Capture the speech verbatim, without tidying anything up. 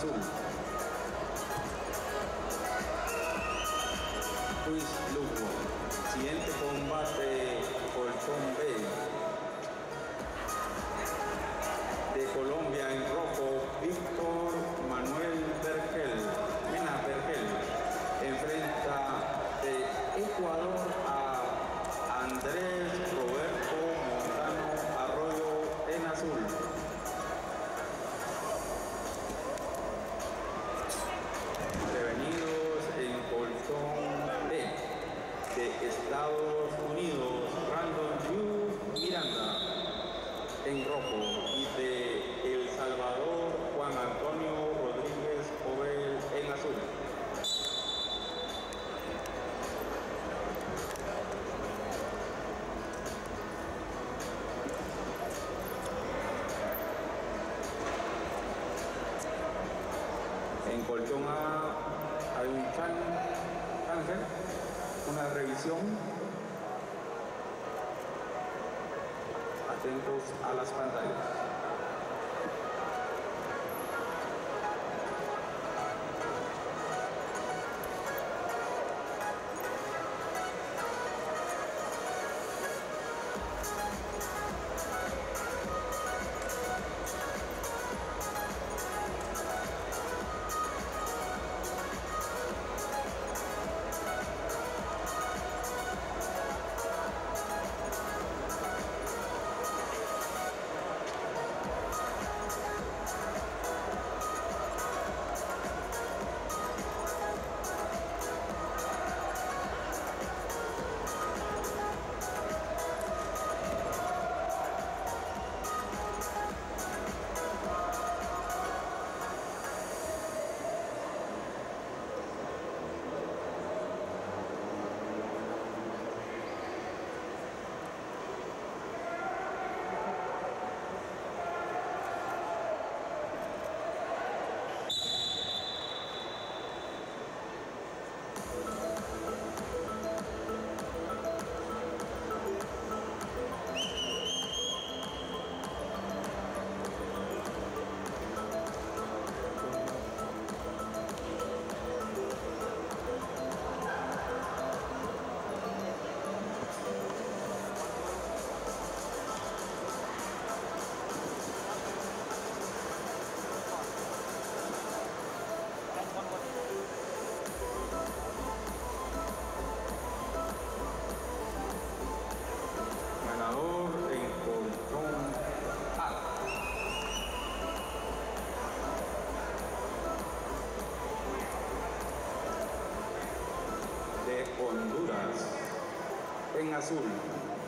azul. Luis Lugo. Siguiente combate, colchón B. De Colombia en rojo, Víctor Manuel Vergel, Mena Vergel, enfrenta de Ecuador a Andrés Roberto Montano Arroyo en azul. Prevenidos en colchón B de Estados Unidos, Brandon Yu Miranda en rojo, y de El Salvador, Juan Antonio Rodríguez Obel en azul. En colchón A hay un chan, cáncer, una revisión. Atentos a las pantallas. Ganador en colchón A. De Honduras en azul.